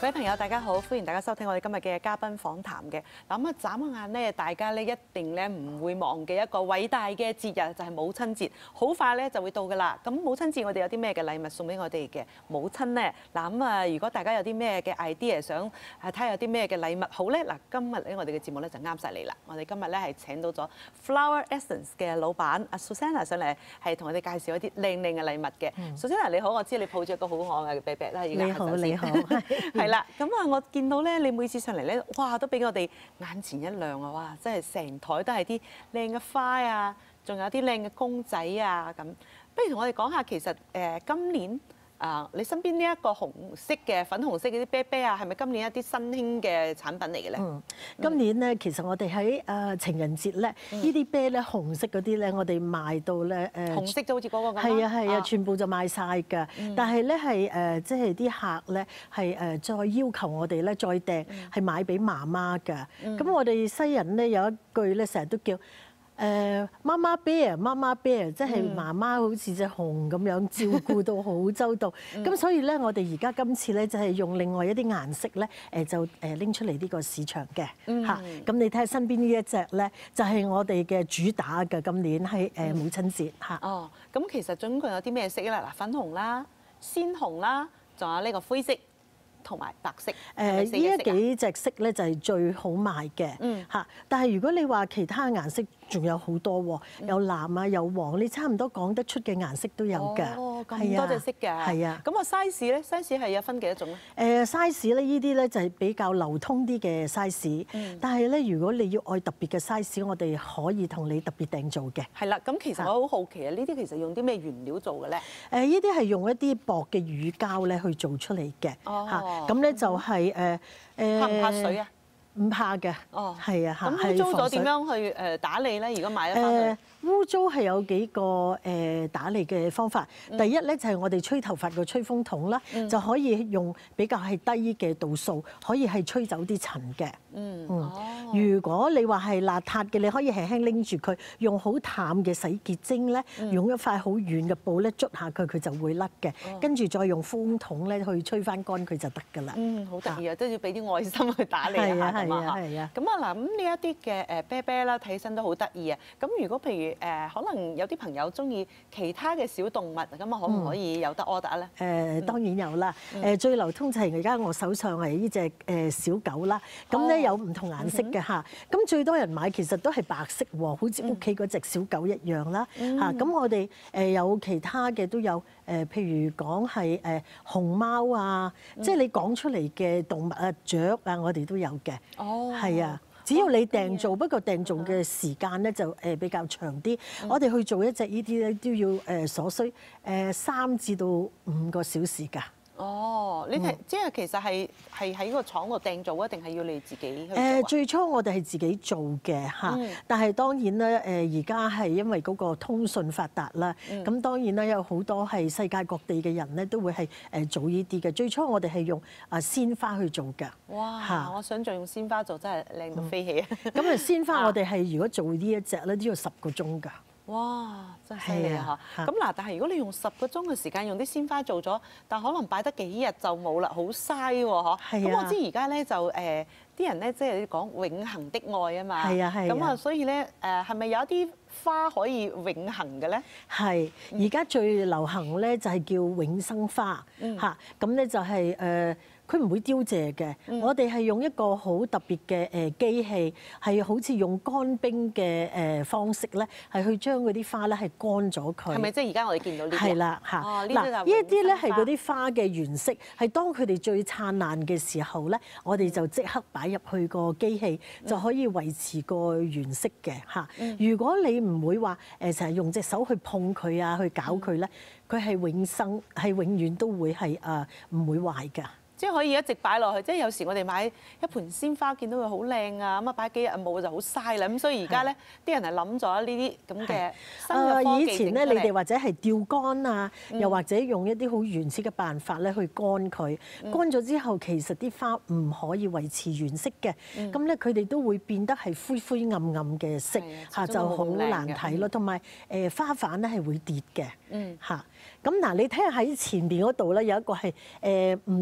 各位朋友，大家好，歡迎大家收聽我哋今日嘅嘉賓訪談嘅。嗱咁啊，眨下眼咧，大家咧一定咧唔會忘記一個偉大嘅節日，就係母親節。好快咧就會到㗎啦。咁母親節我哋有啲咩嘅禮物送俾我哋嘅母親咧？嗱咁啊，如果大家有啲咩嘅 idea 想睇下有啲咩嘅禮物好咧？嗱，今日咧我哋嘅節目咧就啱晒你啦。我哋今日咧係請到咗 Flower Essence 嘅老闆阿 Susanna 上嚟，係同我哋介紹一啲靚靚嘅禮物嘅。Susanna 你好，我知你抱住一個好可愛嘅 baby 啦，而家你好，你好， 係啦。咁啊，我見到咧，你每次上嚟咧，哇，都俾我哋眼前一亮啊！哇，真係成台都係啲靚嘅花啊，仲有啲靚嘅公仔啊咁。不如同我哋講下，其實今年你身邊呢一個紅色嘅粉紅色嗰啲啤啤啊，係咪今年一啲新興嘅產品嚟嘅咧？ 今年咧，其實我哋喺情人節咧，呢啲啤咧紅色嗰啲咧，我哋賣到咧紅色就好似嗰個咁。 係啊係啊，全部就賣晒㗎。但係咧係即係啲客咧係再要求我哋咧再訂，係買俾媽媽㗎。咁我哋西人咧有一句咧，成日都叫媽媽 bear， 媽媽 bear， 即係媽媽好似隻熊咁樣照顧到好周到。咁所以咧，我哋而家今次咧就係用另外一啲顏色咧，就拎出嚟呢個市場嘅嚇。咁你睇下身邊呢一隻咧，就係我哋嘅主打嘅，今年係母親節嚇。 哦，咁其實總共有啲咩色咧？嗱，粉紅啦、鮮紅啦，仲有呢個灰色同埋白色。 呢一幾隻色咧就係最好賣嘅嚇。但係如果你話其他顏色，仲有好多喎，有藍啊，有黃，你差唔多講得出嘅顏色都有㗎。 哦，咁多隻色㗎。係啊。咁個 size 咧 ，size 係有分幾多種咧 ？size 咧，呢啲咧就係比較流通啲嘅 size。但係咧，如果你要愛特別嘅 size，我哋可以同你特別訂做嘅。 係啦，咁其實我好好奇啊，呢啲其實用啲咩原料做嘅咧？ 呢啲係用一啲薄嘅乳膠咧去做出嚟嘅。嚇，咁咧就係怕唔怕水啊？ 唔怕嘅。哦，係啊， 咁污糟咗點樣去打理咧？如果買咗翻去？ 污糟係有幾個打理嘅方法。第一咧就係我哋吹頭髮嘅吹風筒啦，就可以用比較係低嘅度數，可以係吹走啲塵嘅。如果你話係邋遢嘅，你可以輕輕拎住佢，用好淡嘅洗潔精咧，用一塊好軟嘅布咧捽下佢，佢就會甩嘅。跟住再用風筒咧去吹翻乾佢就得㗎啦。 好得意啊！都要俾啲愛心去打理一下㗎嘛。係啊。咁啊嗱，咁呢一啲嘅啤啤啦，睇起身都好得意啊。咁如果譬如可能有啲朋友中意其他嘅小動物，咁啊可唔可以有得 order 咧？ 當然有啦。最流通就係而家我手上係呢隻小狗啦。咁咧有唔同顏色嘅嚇。咁最多人買其實都係白色喎，好似屋企嗰隻小狗一樣啦。嚇，咁我哋有其他嘅都有譬如講係熊貓啊，即係你講出嚟嘅動物啊、雀啊，我哋都有嘅。哦，係啊。只要你訂做，不過訂做嘅時間咧就比較長啲。我哋去做一隻呢啲咧都要所需3至到5個小時㗎。哦， 你係即係其實係喺個廠度訂做啊，定係要你自己去做？ 最初我哋係自己做嘅嚇，但係當然咧而家係因為嗰個通訊發達啦，咁當然咧有好多係世界各地嘅人咧都會係做呢啲嘅。最初我哋係用鮮花去做㗎。 哇！我想像用鮮花做真係靚到飛起啊！ 咁鮮花我哋係如果做呢一隻咧都要10個鐘㗎。 哇！真係犀利啊！咁嗱，但係如果你用10個鐘嘅時間用啲鮮花做咗，但可能擺得幾日就冇啦，好嘥喎嗬。咁我知而家咧就啲人咧即係講永恆的愛啊嘛。係啊係。咁啊，所以咧係咪有一啲花可以永恆嘅咧？ 係，而家最流行咧就係叫永生花嚇，咁咧就係佢唔會凋謝嘅。我哋係用一個好特別嘅機器，係好似用乾冰嘅方式咧，係去將嗰啲花咧係乾咗佢。 係咪即係而家我哋見到呢啲？ 係啦嚇。嗱，呢一啲咧係嗰啲花嘅原色，係當佢哋最燦爛嘅時候咧，我哋就即刻擺入去個機器，就可以維持個原色嘅嚇。如果你唔會話成日用隻手去碰佢啊，去搞佢咧，佢係永生，係永遠都會係唔會壞㗎。 即係可以一直擺落去，即係有時我哋買一盆鮮花，見到佢好靚啊，咁啊擺幾日冇就好嘥啦。咁所以而家咧，啲人係諗咗呢啲咁嘅新嘅科技。 以前咧，你哋或者係吊乾啊，又或者用一啲好原始嘅辦法咧去乾佢。乾咗之後，其實啲花唔可以維持原色嘅。咁咧，佢哋都會變得係灰灰暗暗嘅色嚇，就好難睇咯。同埋花瓣咧係會跌嘅嚇。咁嗱，你睇下喺前邊嗰度咧有一個係唔同顏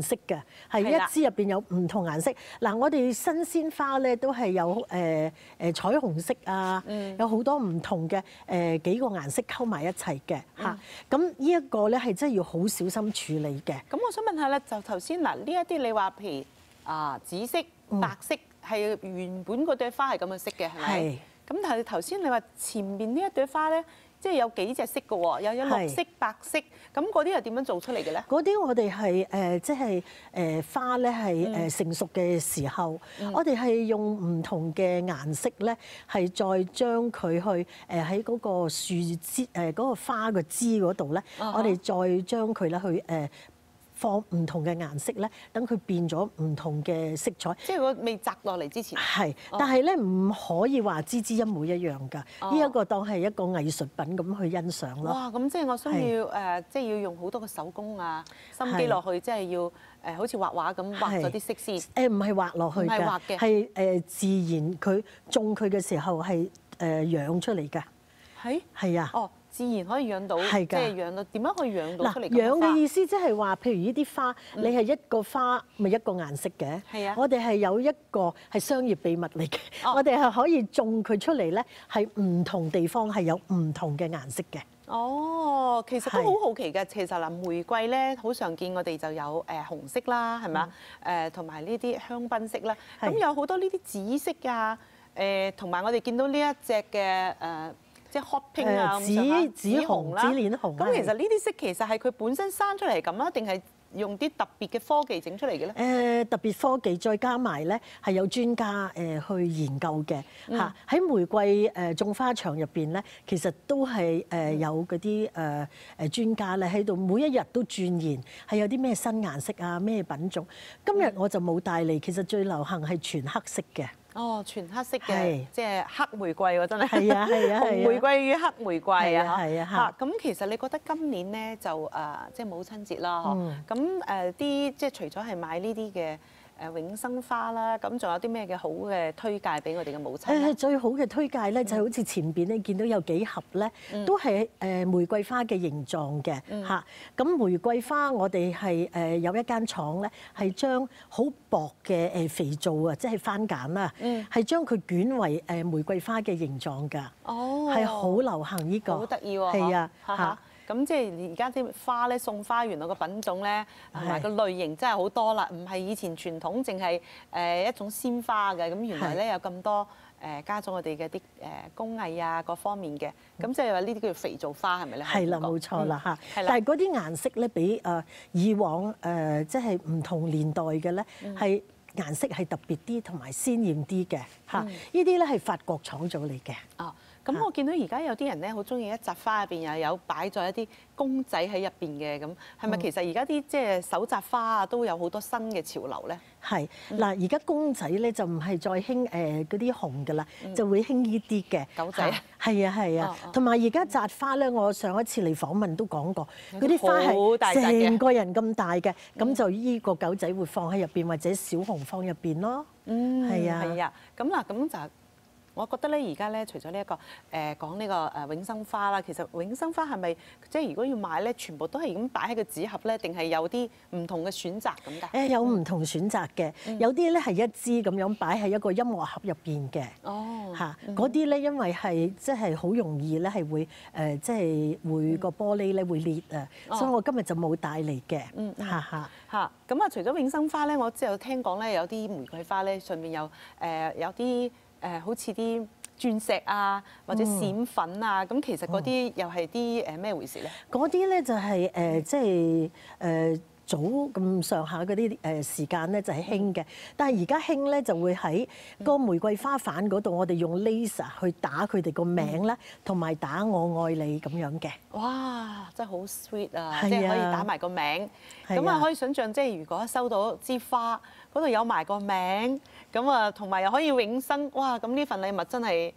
色嘅，係係啦一支入邊有唔同顏色。嗱，我哋新鮮花咧都係有彩虹色啊，有好多唔同嘅幾個顏色溝埋一齊嘅嚇。咁呢一個咧係真係要好小心處理嘅。 咁我想問下咧，就頭先嗱呢一啲你話譬如紫色、白色係原本嗰朵花係咁嘅色嘅係咪？ 係。 咁但係頭先你話前面呢一朵花咧，即係有幾隻色嘅喎，又有綠色、白色，咁嗰啲係點樣做出嚟嘅咧？ 嗰啲我哋係即係花咧係成熟嘅時候，我哋係用唔同嘅顏色咧，係再將佢去喺嗰個樹枝嗰個花嘅枝嗰度咧，我哋再將佢咧去放唔同嘅顏色咧，等佢變咗唔同嘅色彩。 即係如果未摘落嚟之前。 係，但係咧唔可以話支支一模一樣㗎。呢一個當係一個藝術品咁去欣賞咯。 哇！咁即係我需要即係要用好多嘅手工啊、心機落去，即係要好似畫畫咁畫咗啲色先。 唔係畫落去㗎， 唔係畫嘅係自然佢種佢嘅時候係養出嚟㗎。係啊。 哦，自然可以養到， 係㗎即係養到點樣可以養到出嚟？ 養嘅意思即係話，譬如呢啲花，你係一個花咪一個顏色嘅。 係啊。 我哋係有一個係商業秘密嚟嘅。我哋係可以種佢出嚟咧，係唔同地方係有唔同嘅顏色嘅。 哦，其實都好好奇嘅。其實嗱，玫瑰咧好常見，我哋就有紅色啦，係咪啊？同埋呢啲香檳色啦。咁有好多呢啲紫色啊，同埋我哋見到呢一隻嘅即係 hot pink 啊， 紫紅啦，紫鏈紅。 咁其實呢啲色其實係佢本身生出嚟咁啊，定係用啲特別嘅科技整出嚟嘅咧？ 特別科技再加埋咧，係有專家去研究嘅嚇。喺玫瑰種花場入邊咧，其實都係有嗰啲專家咧喺度，每一日都鑽研係有啲咩新顏色啊，咩品種。今日我就冇帶嚟，其實最流行係全黑色嘅。 哦，全黑色嘅，即係黑玫瑰喎，真係。 係啊係啊， 紅玫瑰與黑玫瑰啊， 係啊嚇。咁其實你覺得今年咧就即係母親節啦，咁啲即係除咗係買呢啲嘅永生花啦，咁仲有啲咩嘅好嘅推介俾我哋嘅母親？ 最好嘅推介咧就係好似前邊你見到有幾盒咧，都係玫瑰花嘅形狀嘅嚇。咁玫瑰花我哋係有一間廠咧，係將好薄嘅肥皂啊，即係番梘啦，係將佢捲為玫瑰花嘅形狀㗎。 哦， 係好流行呢個， 好得意喎！ 係啊嚇。咁即係而家啲花咧，送花原來個品種咧，同埋個類型真係好多啦，唔係以前傳統淨係一種鮮花嘅，咁原來咧有咁多加咗我哋嘅啲工藝啊各方面嘅，咁即係話呢啲叫做肥皂花係咪咧？ 係啦，冇錯啦嚇。 係啦。 但係嗰啲顏色咧，比以往即係唔同年代嘅咧，係顏色係特別啲同埋鮮豔啲嘅嚇。呢啲咧係法國廠做嚟嘅。 哦。咁我見到而家有啲人咧，好中意一扎花入邊又有擺咗一啲公仔喺入邊嘅，咁係咪其實而家啲即係手紮花啊都有好多新嘅潮流咧？ 係嗱，而家公仔咧就唔係再興嗰啲紅㗎啦，就會興呢啲嘅狗仔。 係啊係啊，同埋而家紮花咧，我上一次嚟訪問都講過，嗰啲花係成個人咁大嘅，咁就依個狗仔會放喺入邊，或者小熊放入邊咯。係啊係啊，咁嗱咁就。我覺得咧，而家咧，除咗呢一個講呢個永生花啦，其實永生花係咪即係如果要買咧，全部都係咁擺喺個紙盒咧，定係有啲唔同嘅選擇咁㗎？ 有唔同選擇嘅，有啲咧係一支咁樣擺喺一個音樂盒入邊嘅。 哦， 嚇，嗰啲咧因為係即係好容易咧係會即係會個玻璃咧會裂啊，所以我今日就冇帶嚟嘅。 嚇咁啊！除咗永生花咧，我之後聽講咧有啲玫瑰花咧上面有啲。好似啲鑽石啊，或者閃粉啊，咁其實嗰啲又係啲咩回事咧？ 嗰啲咧就係即係早咁上下嗰啲時間咧就係興嘅，但係而家興咧就會喺個玫瑰花瓣嗰度，我哋用 laser 去打佢哋個名咧，同埋打我愛你咁樣嘅。 哇！真係好 sweet 啊！即係可以打埋個名，咁啊可以想象，即係如果收到支花嗰度有埋個名，咁啊同埋又可以永生，哇！咁呢份禮物真係〜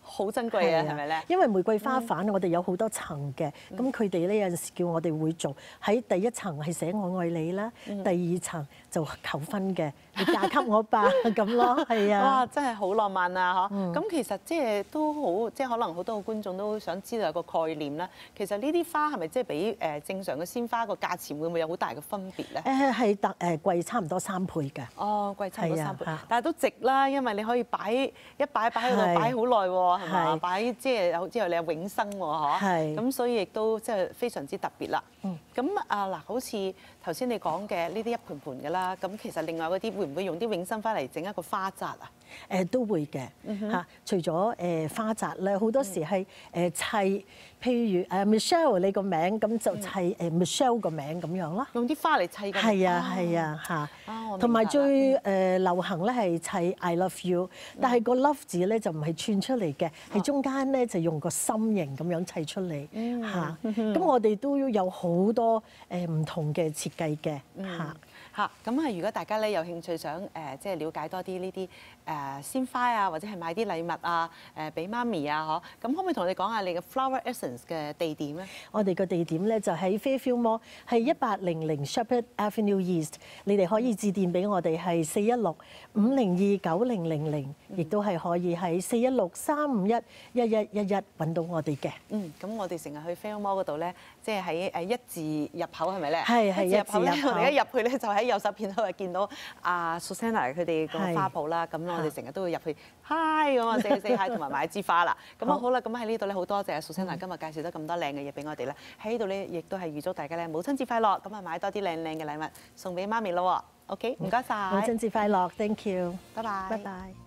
好珍貴啊，係咪咧？ 因為玫瑰花瓣我哋有好多層嘅，咁佢哋咧有陣時叫我哋會做喺第一層係寫我愛你啦，第二層就求婚嘅，你嫁給我吧咁咯，係啊！ 哇，真係好浪漫啊！嗬，咁其實即係都好，即係可能好多個觀眾都想知道有個概念啦。其實呢啲花係咪即係比正常嘅鮮花個價錢會唔會有好大嘅分別咧？ 係貴差唔多3倍嘅。 哦，貴差唔多3倍， 係但係都值啦，因為你可以擺喺度擺好耐喎，係嘛？ 係擺即係之後你有永生喎，嗬。 係咁所以亦都即係非常之特別啦。咁嗱，好似頭先你講嘅呢啲一盤盤嘅啦，咁其實另外嗰啲會唔會用啲永生花嚟整一個花紮啊？ 都會嘅嚇，除咗花紮咧，好多時係砌，譬如Michelle 你個名咁就砌Michelle 個名咁樣咯。 用啲花嚟砌嘅。 係啊嚇，同埋最流行咧係砌 I love you，但係個 love 字咧就唔係串出嚟嘅，係中間咧就用個心形咁樣砌出嚟嚇。咁我哋都有好多唔同嘅設計嘅嚇。 咁啊，如果大家咧有興趣想即係了解多啲呢啲鮮花啊，或者係買啲禮物啊，俾媽咪啊，嗬，咁可唔可以同我哋講下你嘅 Flower Essence 嘅地點咧？ 我哋個地點咧就喺 Fairfield Mall，係1800 Shepherd Avenue East。你哋可以致電俾我哋係416-502-9000，亦都係可以喺416-351-1111揾到我哋嘅。 咁我哋成日去 Fairfield Mall 嗰度咧，即係喺一字入口係咪咧？ 係一字入口咧， 一字入口我哋一入去咧就喺右手邊度係見到阿 Susanna 佢哋個花鋪啦。咁我哋成日都會入去 hi 咁啊，say hi 同埋買支花啦。咁好啦，咁喺呢度咧好多謝阿 Susanna今日介紹咗咁多靚嘅嘢俾我哋咧。喺呢度咧亦都係預祝大家咧母親節快樂，咁啊買多啲靚靚嘅禮物送俾媽咪咯。OK，唔該晒。 母親節快樂，thank you， 拜拜。 拜拜。